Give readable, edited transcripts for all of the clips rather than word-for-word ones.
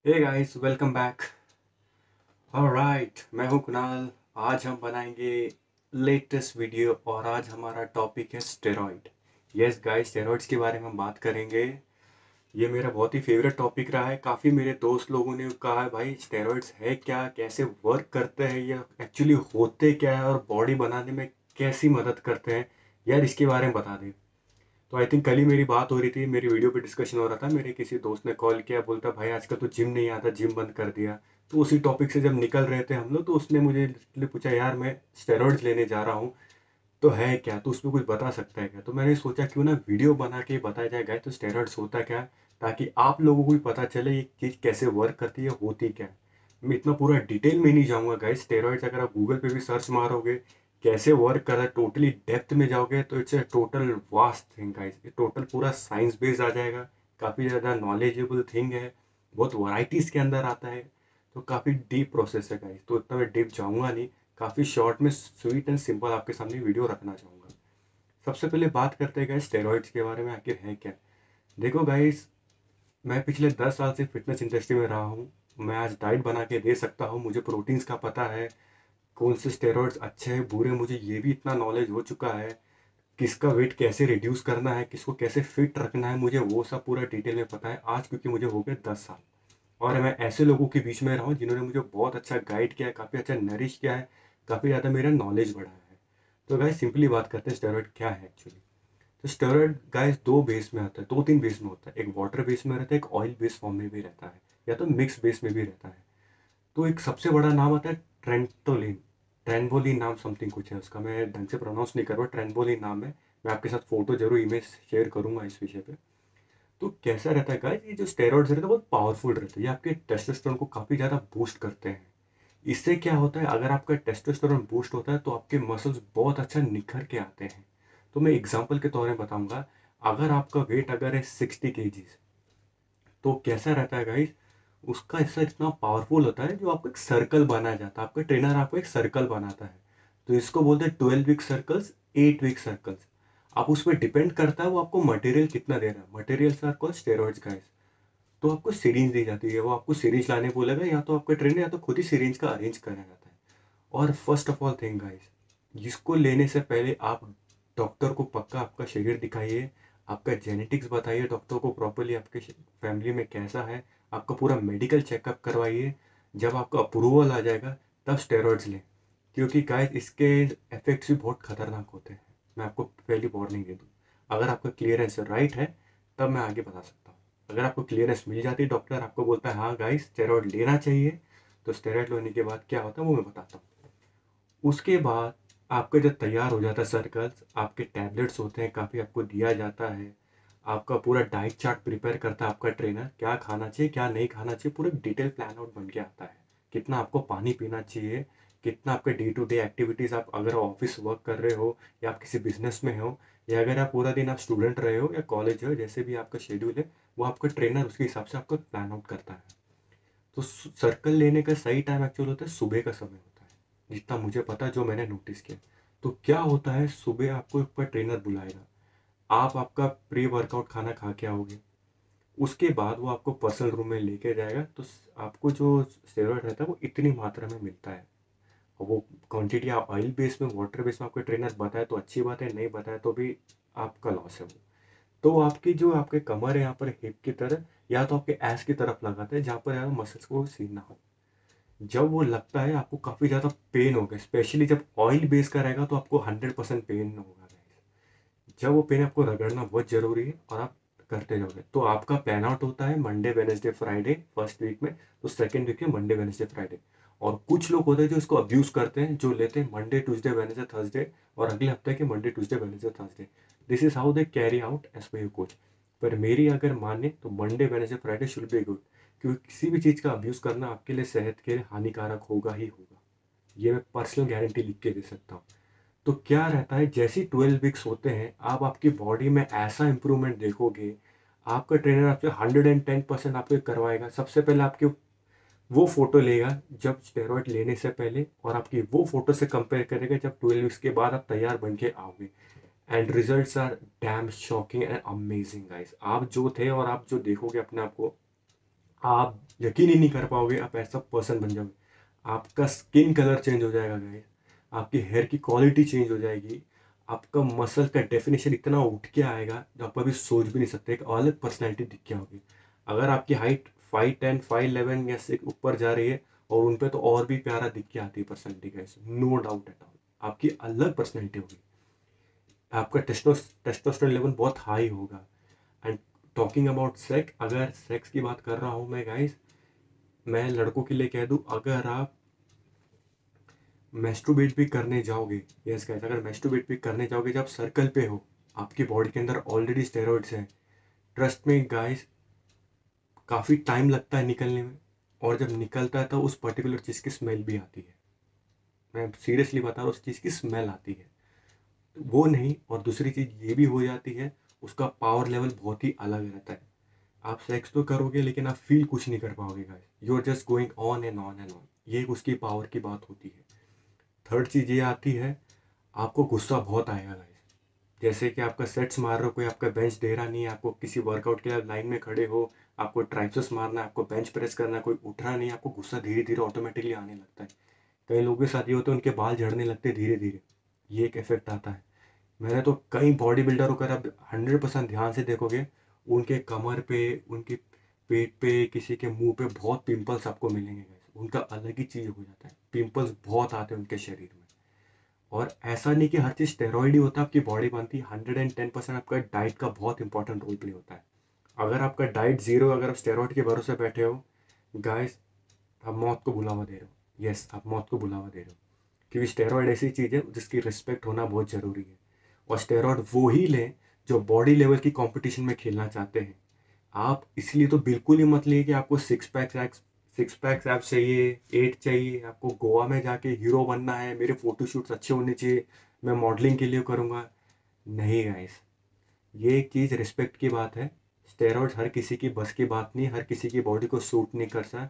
हे guys, welcome back. Alright, मैं हूं कुणाल। आज हम बनाएंगे लेटेस्ट वीडियो और आज हमारा टॉपिक है स्टेरॉइड। यस गाइस, स्टेरॉइड्स के बारे में हम बात करेंगे। ये मेरा बहुत ही फेवरेट टॉपिक रहा है। काफ़ी मेरे दोस्त लोगों ने कहा है भाई स्टेरॉइड्स है क्या, कैसे वर्क करते हैं, या एक्चुअली होते क्या है और बॉडी बनाने में कैसी मदद करते हैं। यार इसके बारे में बता दे। तो आई थिंक कल ही मेरी बात हो रही थी, मेरी वीडियो पे डिस्कशन हो रहा था। मेरे किसी दोस्त ने कॉल किया, बोलता भाई आजकल तो जिम नहीं आता, जिम बंद कर दिया। तो उसी टॉपिक से जब निकल रहे थे हम लोग, तो उसने मुझे literally पूछा यार मैं स्टेरॉइड्स लेने जा रहा हूँ, तो है क्या, तो उसमें कुछ बता सकता है क्या। तो मैंने सोचा क्यों ना वीडियो बना के बताया जाए गाइस तो स्टेरॉइड्स होता क्या है, ताकि आप लोगों को भी पता चले ये चीज़ कैसे वर्क करती है, होती क्या है। मैं इतना पूरा डिटेल में नहीं जाऊंगा गाइस। स्टेरॉइड्स अगर आप गूगल पे भी सर्च मारोगे कैसे वर्क कर रहा है, टोटली डेप्थ में जाओगे तो it's a total vast thing guys. ये टोटल पूरा साइंस बेस्ड आ जाएगा। काफ़ी ज़्यादा नॉलेजेबल थिंग है। बहुत वैराइटीज़ के अंदर आता है। तो काफ़ी डीप प्रोसेस है गाइस, तो इतना मैं डीप जाऊंगा नहीं। काफ़ी शॉर्ट में स्वीट एंड सिंपल आपके सामने वीडियो रखना चाहूँगा। सबसे पहले बात करते हैं गाइस स्टेरॉइड्स के बारे में, आखिर है क्या। देखो गाइस, मैं पिछले 10 साल से फिटनेस इंडस्ट्री में रहा हूँ। मैं आज डाइट बना के दे सकता हूँ, मुझे प्रोटीन्स का पता है, कौन से स्टेरॉइड्स अच्छे हैं बुरे, मुझे ये भी इतना नॉलेज हो चुका है। किसका वेट कैसे रिड्यूस करना है, किसको कैसे फिट रखना है, मुझे वो सब पूरा डिटेल में पता है आज, क्योंकि मुझे हो गए 10 साल। और मैं ऐसे लोगों के बीच में रहा हूँ जिन्होंने मुझे बहुत अच्छा गाइड किया है, काफ़ी अच्छा नरिश किया है, काफ़ी ज़्यादा मेरा नॉलेज बढ़ाया है। तो गाइस सिंपली बात करते हैं स्टेरॉइड क्या है एक्चुअली। तो स्टेरॉइड गाइस दो बेस में आता है, दो तीन बेस में होता है। एक वाटर बेस में रहता है, एक ऑयल बेस फॉर्म में भी रहता है, या तो मिक्स बेस में भी रहता है। तो एक सबसे बड़ा नाम आता है ट्रेंटोलिन। ट्रेनबोलिन नाम समथिंग कुछ है उसका, मैं ढंग से प्रोनाउंस नहीं कर रहा। ट्रेनबोलिन नाम है। मैं आपके साथ फोटो जरूर इमेज शेयर करूंगा इस विषय पे। तो कैसा रहता है गाइस, ये जो स्टेरॉइड्स रहते हैं बहुत पावरफुल रहते हैं। ये आपके टेस्टोस्टेरोन को काफ़ी ज़्यादा बूस्ट करते हैं। इससे क्या होता है, अगर आपका टेस्टोस्टेरोन बूस्ट होता है तो आपके मसल्स बहुत अच्छा निखर के आते हैं। तो मैं एग्जांपल के तौर में बताऊंगा। अगर आपका वेट अगर है 60 kg, तो कैसा रहता है गाइस, उसका हिस्सा इतना पावरफुल होता है जो आपको एक सर्कल बनाया जाता है। आपका ट्रेनर आपको एक सर्कल बनाता है। तो इसको बोलते हैं 12 वीक सर्कल्स, 8 वीक सर्कल्स। आप उस पर डिपेंड करता है वो आपको मटेरियल कितना दे रहा है। Material are called steroids guys. तो आपको सिरिंज दी जाती है, वो आपको सिरिंज लाने बोलेगा, या तो आपका ट्रेनर या तो खुद ही सिरिंज का अरेंज करा जाता है। और first of all thing guys, जिसको लेने से पहले आप डॉक्टर को पक्का आपका शरीर दिखाइए, आपका जेनेटिक्स बताइए डॉक्टर को प्रॉपरली, आपके फैमिली में कैसा है, आपका पूरा मेडिकल चेकअप करवाइए। जब आपका अप्रूवल आ जाएगा तब स्टेरॉइड्स लें, क्योंकि गाइस इसके इफेक्ट्स भी बहुत खतरनाक होते हैं। मैं आपको पहली वार्निंग दे दूँ। अगर आपका क्लियरेंस राइट है तब मैं आगे बता सकता हूँ। अगर आपको क्लियरेंस मिल जाती है, डॉक्टर आपको बोलता है हाँ गाइस स्टेरॉइड लेना चाहिए, तो स्टेरॉइड लेने के बाद क्या होता है वो मैं बताता हूँ। उसके बाद आपका जब तैयार हो जाता है सर्कल्स, आपके टैबलेट्स होते हैं, काफ़ी आपको दिया जाता है। आपका पूरा डाइट चार्ट प्रिपेयर करता है आपका ट्रेनर, क्या खाना चाहिए क्या नहीं खाना चाहिए, पूरा डिटेल प्लान आउट बन के आता है। कितना आपको पानी पीना चाहिए, कितना आपके डे टू डे एक्टिविटीज़, आप अगर ऑफिस वर्क कर रहे हो या आप किसी बिजनेस में हो, या अगर आप पूरा दिन आप स्टूडेंट रहे हो या कॉलेज हो, जैसे भी आपका शेड्यूल है, वो आपका ट्रेनर उसके हिसाब से आपको प्लान आउट करता है। तो सर्कल लेने का सही टाइम एक्चुअल होता है सुबह का समय होता है, जितना मुझे पता है, जो मैंने नोटिस किया। तो क्या होता है, सुबह आपको ऊपर ट्रेनर बुलाएगा, आप आपका प्री वर्कआउट खाना खा के आओगे। उसके बाद वो आपको पर्सनल रूम में लेके जाएगा, तो आपको जो स्टेरॉइड रहता है वो इतनी मात्रा में मिलता है। और वो क्वांटिटी आप ऑयल बेस में, वाटर बेस में आपको ट्रेनर बताए तो अच्छी बात है, नहीं बताए तो भी आपका लॉस है वो। तो आपकी जो आपके कमर है यहाँ पर हिप की तरह, या तो आपके एस की तरफ लगाते हैं जहाँ पर यार मसल्स को सीना हो। जब वो लगता है आपको काफ़ी ज़्यादा पेन होगा, स्पेशली जब ऑयल बेस का रहेगा तो आपको 100% पेन होगा गाइस। जब वो पेन आपको रगड़ना बहुत ज़रूरी है और आप करते रहोगे, तो आपका पैन आउट होता है Monday Wednesday Friday first week में, तो सेकेंड वीक में मंडे वेनेसडे फ्राइडे। और कुछ लोग होते हैं जो इसको अब्यूज़ करते हैं, जो लेते हैं मंडे ट्यूसडे वेनेसडे थर्सडे, और अगले हफ्ते के Monday Tuesday Wednesday Thursday. This is how they carry out as per your coach. पर मेरी अगर माने तो Monday Wednesday Friday should be good, क्योंकि किसी भी चीज़ का अब्यूज़ करना आपके लिए सेहत के लिए हानिकारक होगा ही होगा। ये मैं पर्सनल गारंटी लिख के दे सकता हूँ। तो क्या रहता है, जैसे ही 12 वीक्स होते हैं आप आपकी बॉडी में ऐसा इंप्रूवमेंट देखोगे। आपका ट्रेनर आपसे 110% आपको करवाएगा। सबसे पहले आपके वो फोटो लेगा जब स्टेरॉइड लेने से पहले, और आपकी वो फोटो से कंपेयर करेगा जब 12 वीक्स के बाद आप तैयार बन के आओगे। And results are damn shocking and amazing guys. आप जो थे और आप जो देखोगे अपने आप को, आप यकीन ही नहीं कर पाओगे, आप ऐसा पर्सन बन जाओगे। आपका स्किन कलर चेंज हो जाएगा गाइस, आपकी हेयर की क्वालिटी चेंज हो जाएगी, आपका मसल का डेफिनेशन इतना उठ के आएगा जो आप कभी सोच भी नहीं सकते, एक अलग पर्सनैलिटी दिख के होगी। अगर आपकी हाइट 5'10", 5'11" या 6 ऊपर जा रही है, और उन पे तो और भी प्यारा दिख के आती है personality guys, no doubt at all, आपकी अलग पर्सनैलिटी होगी, आपका टेस्टोस्टेरोन लेवल बहुत हाई होगा। एंड टॉकिंग अबाउट सेक्स, अगर सेक्स की बात कर रहा हूँ मैं गाइस, मैं लड़कों के लिए कह दूँ, अगर आप मैस्टरबेट भी करने जाओगे, यस गाइस, अगर मैस्टरबेट भी करने जाओगे जब सर्कल पे हो, आपकी बॉडी के अंदर ऑलरेडी स्टेरॉइड्स हैं, ट्रस्ट में गाइस, काफ़ी टाइम लगता है निकलने में, और जब निकलता है तो उस पर्टिकुलर चीज़ की स्मेल भी आती है। मैं सीरियसली बता रहा हूँ, उस चीज़ की स्मेल आती है, वो नहीं, और दूसरी चीज़ ये भी हो जाती है, उसका पावर लेवल बहुत ही अलग रहता है। आप सेक्स तो करोगे लेकिन आप फील कुछ नहीं कर पाओगे guys, you are just going on and on and on, ये उसकी पावर की बात होती है। थर्ड चीज़ ये आती है, आपको गुस्सा बहुत आएगा गाइस। जैसे कि आपका सेट्स मार रहे हो, कोई आपका बेंच दे रहा नहीं है, आपको किसी वर्कआउट के लिए लाइन में खड़े हो, आपको ट्राइसेप्स मारना है, आपको बेंच प्रेस करना है, कोई उठ रहा नहीं है, आपको गुस्सा धीरे धीरे ऑटोमेटिकली आने लगता है। कई लोगों के साथ ये होता है, उनके बाल झड़ने लगते हैं धीरे धीरे, ये एक इफेक्ट आता है। मैंने तो कई बॉडी बिल्डरों का, आप 100% ध्यान से देखोगे, उनके कमर पे, उनके पेट पे, किसी के मुंह पे बहुत पिंपल्स आपको मिलेंगे guys। उनका अलग ही चीज़ हो जाता है, पिंपल्स बहुत आते हैं उनके शरीर में। और ऐसा नहीं कि हर चीज़ स्टेरॉइड ही होता है आपकी बॉडी बनती, 110% आपका डाइट का बहुत इंपॉर्टेंट रोल प्ले होता है। अगर आपका डाइट जीरो, अगर आप स्टेरॉइड के भरोसे बैठे हो गाइस, आप मौत को बुलावा दे रहे हो, यस, आप मौत को बुलावा दे रहे हो। क्योंकि स्टेरॉइड ऐसी चीज़ है जिसकी रिस्पेक्ट होना बहुत ज़रूरी है, और स्टेरॉइड वो ही लें जो बॉडी लेवल की कंपटीशन में खेलना चाहते हैं। आप इसलिए तो बिल्कुल ही मत लिए कि आपको सिक्स पैक्स एब्स चाहिए, 8 चाहिए, आपको गोवा में जाके हीरो बनना है, मेरे फोटोशूट्स अच्छे होने चाहिए, मैं मॉडलिंग के लिए करूँगा। नहीं गाइस, ये एक चीज़ रिस्पेक्ट की बात है। स्टेरॉइड्स हर किसी की बस की बात नहीं, हर किसी की बॉडी को सूट नहीं करता।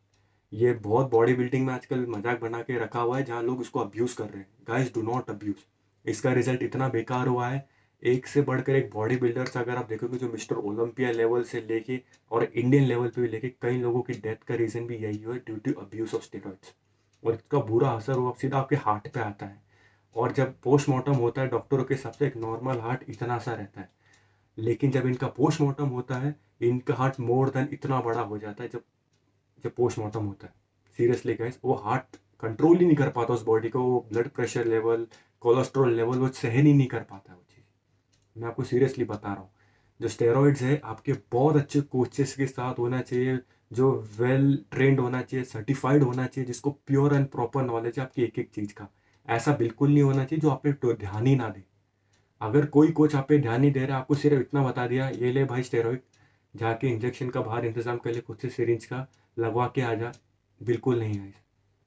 ये बहुत बॉडी बिल्डिंग में आजकल मजाक बना के रखा हुआ है, जहाँ लोग इसको अब्यूज़ कर रहे हैं। गाइस, डू नॉट अब्यूज़, इसका रिजल्ट इतना बेकार हुआ है। एक से बढ़कर एक बॉडी बिल्डर्स अगर आप देखोगे, जो मिस्टर ओलंपिया लेवल से लेके और इंडियन लेवल पे भी लेके, कई लोगों की डेथ का रीज़न भी यही है, due to abuse of steroids. और इसका बुरा असर वो सीधा आपके हार्ट पे आता है। और जब पोस्टमार्टम होता है, डॉक्टरों के हिसाब से एक नॉर्मल हार्ट इतना सा रहता है, लेकिन जब इनका पोस्टमार्टम होता है, इनका हार्ट मोर देन इतना बड़ा हो जाता है। जब जब पोस्टमार्टम होता है, सीरियसली गाइस, वो हार्ट कंट्रोल ही नहीं कर पाता उस बॉडी को, वो blood pressure level, cholesterol level, वो सहन ही नहीं कर पाता है वो चीज़। मैं आपको सीरियसली बता रहा हूँ, जो स्टेरॉइड्स है आपके बहुत अच्छे कोचेस के साथ होना चाहिए, जो वेल ट्रेंड होना चाहिए, सर्टिफाइड होना चाहिए, जिसको प्योर एंड प्रॉपर नॉलेज है आपकी एक एक चीज़ का। ऐसा बिल्कुल नहीं होना चाहिए जो आप पे ध्यान ही ना दे। अगर कोई कोच आप पे ध्यान नहीं दे रहा, आपको सिर्फ इतना बता दिया, ये ले भाई स्टेरॉइड, जाके इंजेक्शन का बाहर इंतजाम कर ले, खुद से सिरिंज का लगवा के आ जा, बिल्कुल नहीं है।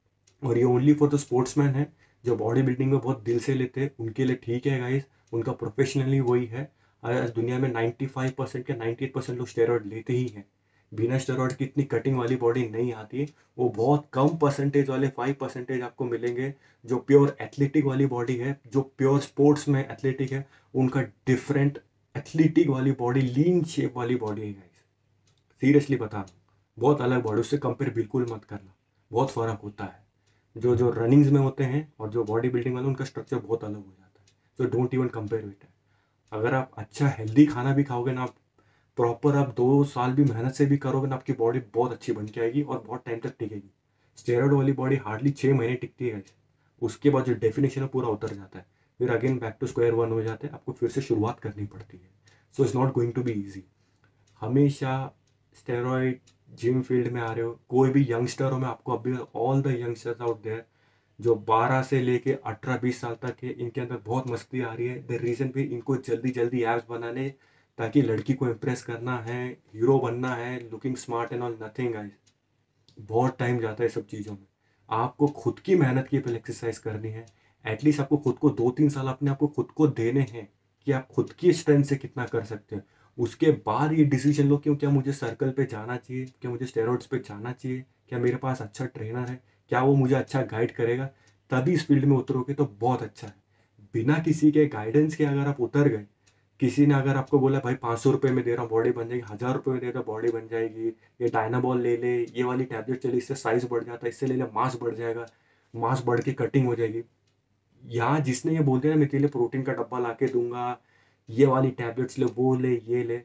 और ये ओनली फॉर द स्पोर्ट्समैन है, जो बॉडी बिल्डिंग में बहुत दिल से लेते हैं, उनके लिए ठीक है गाइस, उनका प्रोफेशनली वही है। आज दुनिया में 95% या 98% लोग स्टेरॉइड लेते ही हैं। बिना स्टेरॉइड की इतनी कटिंग वाली बॉडी नहीं आती है। वो बहुत कम परसेंटेज वाले 5% आपको मिलेंगे जो प्योर एथलेटिक वाली बॉडी है, जो प्योर स्पोर्ट्स में एथलेटिक है, उनका डिफरेंट एथलेटिक वाली बॉडी, लीन शेप वाली बॉडी है गाइस। सीरियसली बता रहा हूँ, बहुत अलग बॉडी, उससे कंपेयर बिल्कुल मत करना, बहुत फ़र्क होता है। जो जो रनिंग्स में होते हैं और जो बॉडी बिल्डिंग वाले, उनका स्ट्रक्चर बहुत अलग हो जाता है। So don't even compare with. अगर आप अच्छा हेल्दी खाना भी खाओगे ना, आप प्रॉपर, आप 2 साल भी मेहनत से भी करोगे ना, आपकी बॉडी बहुत अच्छी बन के आएगी और बहुत टाइम तक टिकेगी। स्टेरॉइड वाली बॉडी हार्डली 6 महीने टिकती है, उसके बाद जो डेफिनेशन है पूरा उतर जाता है, फिर again back to square one हो जाते हैं, आपको फिर से शुरुआत करनी पड़ती है। So it's not going to be easy. हमेशा स्टेरॉइड जिम फील्ड में आ रहे हो, कोई भी यंगस्टर हो, मैं आपको अभी, all the youngsters out there जो 12 से लेके 18-20 साल तक है, इनके अंदर बहुत मस्ती आ रही है। द रीज़न भी, इनको जल्दी जल्दी एब्स बनाने, ताकि लड़की को इम्प्रेस करना है, हीरो बनना है, looking smart and all, nothing guys. बहुत टाइम जाता है सब चीज़ों में। आपको खुद की मेहनत की पहले एक्सरसाइज करनी है। एटलीस्ट आपको खुद को 2-3 साल अपने आप को खुद को देने हैं कि आप खुद की स्ट्रेंथ से कितना कर सकते हैं। उसके बाद ये डिसीजन लो कि क्या मुझे सर्कल पे जाना चाहिए, क्या मुझे स्टेरॉइड्स पे जाना चाहिए, क्या मेरे पास अच्छा ट्रेनर है, क्या वो मुझे अच्छा गाइड करेगा। तभी इस फील्ड में उतरोगे तो बहुत अच्छा है। बिना किसी के गाइडेंस के अगर आप उतर गए, किसी ने अगर आपको बोला भाई 500 रुपये में दे रहा हूँ बॉडी बन जाएगी, 1000 रुपये में दे रहा हूँ बॉडी बन जाएगी, ये डायनाबॉल ले ले, ये वाली टैबलेट चली इससे साइज बढ़ जाता है, इससे ले ले मांस बढ़ जाएगा, मांस बढ़ के कटिंग हो जाएगी। यहाँ जिसने ये बोल दिया ना मैं तेरे लिए प्रोटीन का डब्बा ला के दूंगा, ये वाली टैबलेट्स ले, वो ले, ये ले,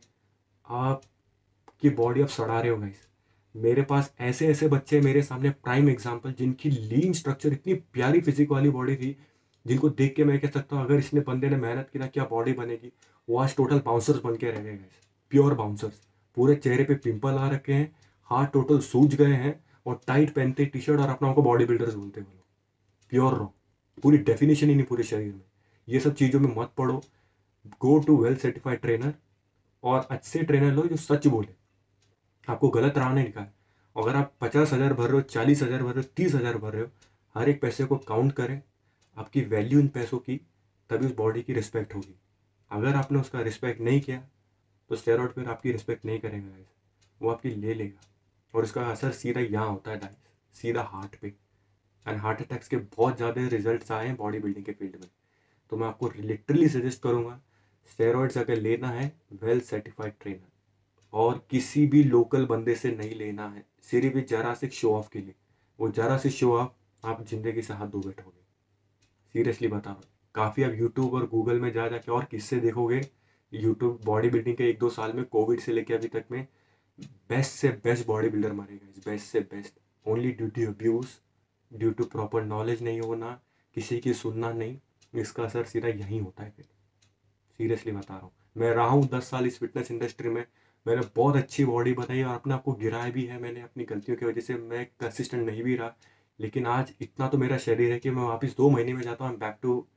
आपकी बॉडी आप सड़ा रहे हो गाइस। मेरे पास ऐसे ऐसे बच्चे मेरे सामने प्राइम एग्जांपल, जिनकी लीन स्ट्रक्चर इतनी प्यारी फिजिक वाली बॉडी थी, जिनको देख के मैं कह सकता हूँ अगर इसने बंदे ने मेहनत की ना क्या बॉडी बनेगी। वो आज टोटल बाउंसर्स बन के रह गए गाइस, प्योर बाउंसर्स। पूरे चेहरे पे पिंपल आ रखे हैं, हाथ टोटल सूज गए हैं, और टाइट पहनते टी शर्ट और अपना को बॉडी बिल्डर्स बोलते हैं वो लोग। प्योर रॉ, पूरी डेफिनेशन ही नहीं पूरे शरीर में। ये सब चीज़ों में मत पड़ो, go to well certified trainer, और अच्छे ट्रेनर लो जो सच बोले, आपको गलत राह नहीं दिखाए। अगर आप 50,000 भर रहे हो, 40,000 भर रहे हो, 30,000 भर रहे हो, हर एक पैसे को काउंट करें, आपकी वैल्यू इन पैसों की, तभी उस बॉडी की रिस्पेक्ट होगी। अगर आपने उसका रिस्पेक्ट नहीं किया तो स्टेरॉइड फिर आपकी रिस्पेक्ट नहीं करेगा गाइस, वो आपकी ले लेगा, और इसका असर सीधा यहाँ होता है गाइस, सीधा हार्ट पे। एंड हार्ट अटैक्स के बहुत ज़्यादा रिजल्ट्स आए हैं बॉडी बिल्डिंग के फील्ड में। तो मैं आपको लिटरली सजेस्ट करूँगा, स्टेरॉइड्स अगर लेना है वेल सर्टिफाइड ट्रेनर, और किसी भी लोकल बंदे से नहीं लेना है, सिर्फ जरा से शो ऑफ के लिए। वो जरा से शो ऑफ आप जिंदगी से हाथ धो बैठोगे, सीरियसली बता रहा हूँ। काफ़ी आप यूट्यूब और गूगल में जा जाके और किससे देखोगे, यूट्यूब बॉडी बिल्डिंग के 1-2 साल में कोविड से लेके अभी तक में बेस्ट से बेस्ट बॉडी बिल्डर मरेगा, बेस्ट से best, only due to abuse, due to proper knowledge नहीं होना, किसी की सुनना नहीं। इसका असर सीधा यहीं होता है फिर, सीरियसली बता रहा हूँ। मैं रहा हूँ 10 साल इस फिटनेस इंडस्ट्री में, मैंने बहुत अच्छी बॉडी बनाई और अपने आप को गिराया भी है मैंने अपनी गलतियों की वजह से, मैं कंसिस्टेंट नहीं भी रहा। लेकिन आज इतना तो मेरा शरीर है कि मैं वापस 2 महीने में जाता हूँ, बैक टू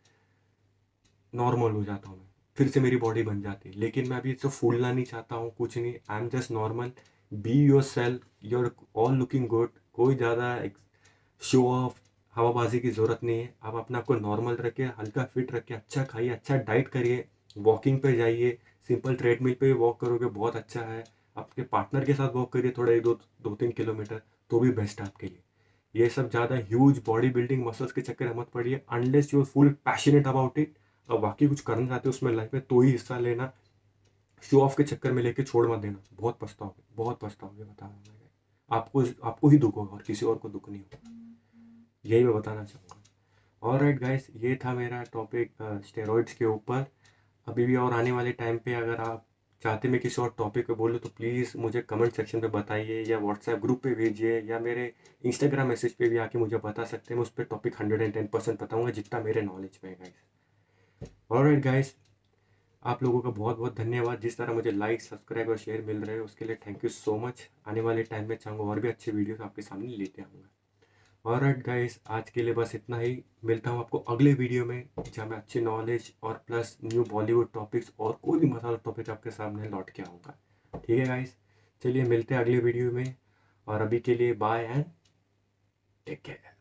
नॉर्मल हो जाता हूँ, मैं फिर से मेरी बॉडी बन जाती है। लेकिन मैं अभी इससे फूलना नहीं चाहता हूँ, कुछ नहीं, I am just normal. Be yourself, you're all looking good, कोई ज़्यादा शो ऑफ हवाबाजी की ज़रूरत नहीं है। आप अपने आप को नॉर्मल रखिए, हल्का फिट रखिए, अच्छा खाइए, अच्छा डाइट करिए, वॉकिंग पे जाइए, सिंपल ट्रेडमिल पे वॉक करोगे बहुत अच्छा है। आपके पार्टनर के साथ वॉक करिए थोड़ा, 1-2-3 किलोमीटर, तो भी बेस्ट है आपके लिए। ये सब ज़्यादा ह्यूज बॉडी बिल्डिंग मसल्स के चक्कर में मत पड़िए, unless you are full passionate about it, और बाकी कुछ करना चाहते हो उसमें लाइफ में, तो ही हिस्सा लेना। शो ऑफ के चक्कर में लेके छोड़ मत देना, बहुत पछताओगे, बहुत पछताओगे, बता रहा हूँ मैं। आपको आपको ही दुख होगा और किसी और को दुख नहीं होगा, यही मैं बताना चाहूँगा। ऑलराइट गाइस, ये था मेरा टॉपिक स्टेरॉइड्स के ऊपर। अभी भी और आने वाले टाइम पे अगर आप चाहते मैं किसी और टॉपिक पे बोलूँ तो प्लीज़ मुझे कमेंट सेक्शन पे बताइए, या व्हाट्सएप ग्रुप पे भेजिए, या मेरे इंस्टाग्राम मैसेज पे भी आके मुझे बता सकते हैं। मैं उस पर टॉपिक 110% बताऊँगा जितना मेरे नॉलेज में है गाइस। ऑलराइट गाइस, आप लोगों का बहुत बहुत धन्यवाद, जिस तरह मुझे लाइक, सब्सक्राइब और शेयर मिल रहे हैं उसके लिए थैंक यू सो मच। आने वाले टाइम में चाहूँगा और भी अच्छे वीडियोस आपके सामने लेते आऊँगा। ऑलराइट गाइस, आज के लिए बस इतना ही। मिलता हूँ आपको अगले वीडियो में, जहाँ मैं अच्छी नॉलेज और प्लस न्यू बॉलीवुड टॉपिक्स और कोई भी मसाला टॉपिक आपके सामने लौट के आऊँगा। ठीक है गाइस, चलिए मिलते हैं अगले वीडियो में, और अभी के लिए बाय एंड टेक केयर।